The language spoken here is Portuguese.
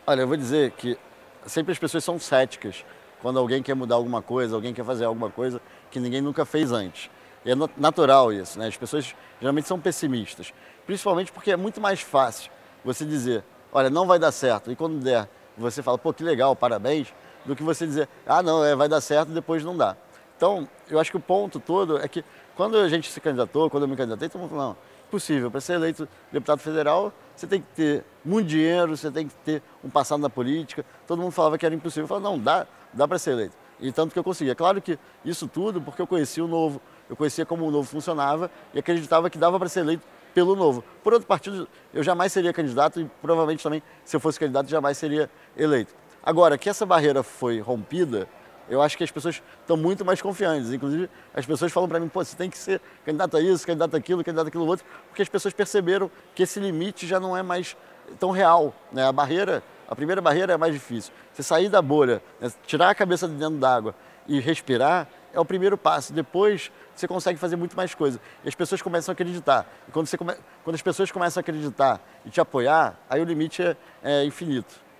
Olha, eu vou dizer que sempre as pessoas são céticas quando alguém quer mudar alguma coisa, alguém quer fazer alguma coisa que ninguém nunca fez antes. E é natural isso, né? As pessoas geralmente são pessimistas, principalmente porque é muito mais fácil você dizer, olha, não vai dar certo, e quando der, você fala, pô, que legal, parabéns, do que você dizer, ah, não, vai dar certo e depois não dá. Então, eu acho que o ponto todo é que quando a gente se candidatou, quando eu me candidatei, todo mundo falou, não, impossível, para ser eleito deputado federal, você tem que ter muito dinheiro, você tem que ter um passado na política. Todo mundo falava que era impossível. Eu falava, não, dá para ser eleito. E tanto que eu consegui. É claro que isso tudo porque eu conhecia o Novo, eu conhecia como o Novo funcionava e acreditava que dava para ser eleito pelo Novo. Por outro partido, eu jamais seria candidato e provavelmente também, se eu fosse candidato, jamais seria eleito. Agora, que essa barreira foi rompida, eu acho que as pessoas estão muito mais confiantes. Inclusive, as pessoas falam para mim, pô, você tem que ser candidato a isso, candidato àquilo outro, porque as pessoas perceberam que esse limite já não é mais tão real, né? A primeira barreira é a mais difícil. Você sair da bolha, né? Tirar a cabeça de dentro d'água e respirar é o primeiro passo. Depois, você consegue fazer muito mais coisa. E as pessoas começam a acreditar. E quando as pessoas começam a acreditar e te apoiar, aí o limite é infinito.